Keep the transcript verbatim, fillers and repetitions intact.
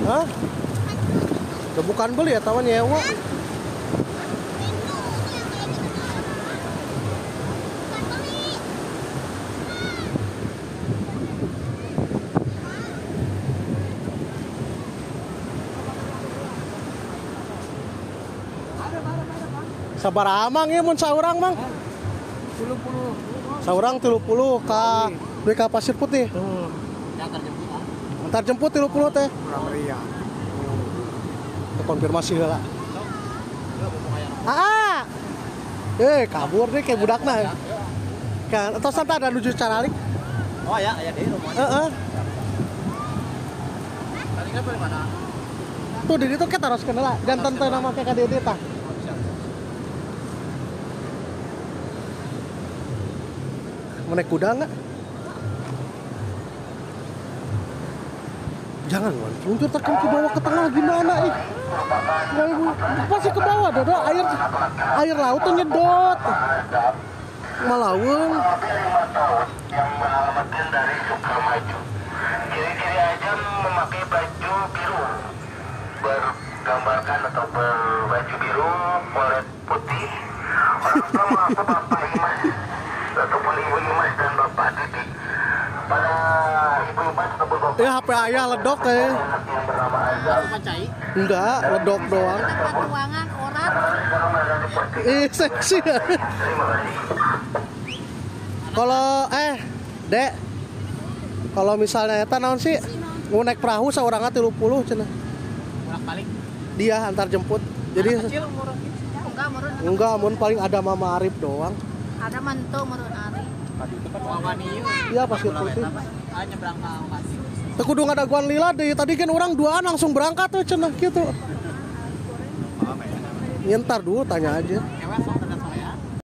Hah? Udah bukan beli ya tawan nyewa. Sabar amang ya mun saurang mang. Puluh puluh. Saurang tilu puluh ka beli ka Pasir Putih. Tuh. Antar jemput ah. Antar jemput tilu puluh teh. Kurang meriah. Konfirmasi lah. Ah. Eh kabur deh kayak budakna. Kan atau santai ada nuju caralik. Oh ya, aya deui rumah. Heeh. Caralingna balik mana? Tuh di ditu kita harus kenal lah. Jantan teh nama kayak kade tah. Mau naik kuda nggak? Jangan man, luncur tekan ke bawah ke tengah gimana ih? Nggak ibu, pasti ke bawah dodo air air laut tuh nyedot. Malaweng. Yang menyelamatkan dari Sukamaju. Ciri-ciri aja memakai baju biru, bergambarkan atau berbaju biru, polet putih. Orang tua mengaku Bapak Imas ataupun Ibu Imas dan Bapak Didik. Pada Ibu Imas ataupun Bapak Ya H P ayah ledok eh. yang bernama Azam. Pacai. Enggak, ledok doang. Tuangan orang. Sekarang berada di posisi. Ih, seksi ya. Terima kasih. Kalau eh, Dek. Kalau misalnya eta naon sih? Mau naik perahu saurangna tilu puluh cenah. Bolak-balik. Dia antar jemput. Jadi Kecil umur gitu. Enggak murun. enggak, mun paling ada Mama Arif doang. Ada mantu murun ari. Tadi itu kan wawani ieu. Iya, Pasir Putih. Ah nyebrang ka Pasir. Teu kudu ngadaguan lila deui. Tadi kan orang duaan langsung berangkat tuh cenah gitu. Paham ya? Ya, ntar dulu tanya aja. Ewek sok.